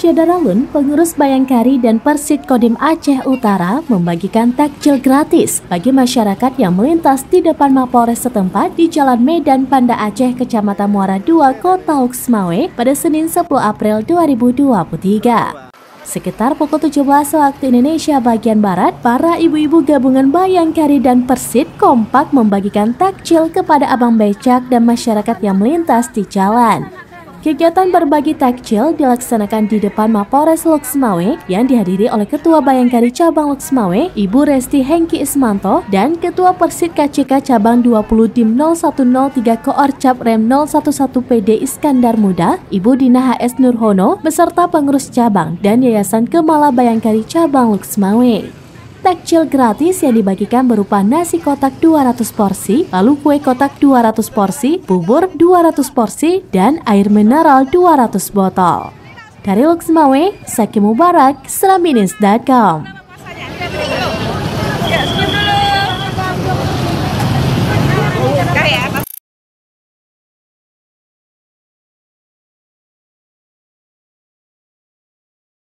Syadaralun, pengurus Bayangkari dan Persit Kodim Aceh Utara membagikan takjil gratis bagi masyarakat yang melintas di depan Mapolres setempat di Jalan Medan Banda Aceh, Kecamatan Muara II, Kota Loksmawe pada Senin 10 April 2023. Sekitar pukul 17 waktu Indonesia bagian Barat, para ibu-ibu gabungan Bayangkari dan Persit kompak membagikan takjil kepada abang becak dan masyarakat yang melintas di jalan. Kegiatan berbagi takjil dilaksanakan di depan Mapolres Loksmawe yang dihadiri oleh Ketua Bayangkari Cabang Loksmawe, Ibu Resti Hengki Ismanto, dan Ketua Persit KCK Cabang 20 Dim 0103 Koorcap Rem 011 PD Iskandar Muda, Ibu Dina HS Nurhono, beserta pengurus cabang dan Yayasan Kemala Bayangkari Cabang Loksmawe. Takjil gratis yang dibagikan berupa nasi kotak 200 porsi, lalu kue kotak 200 porsi, bubur 200 porsi, dan air mineral 200 botol. Dari Loksmawe, Saki Mubarak, Slaminis.com.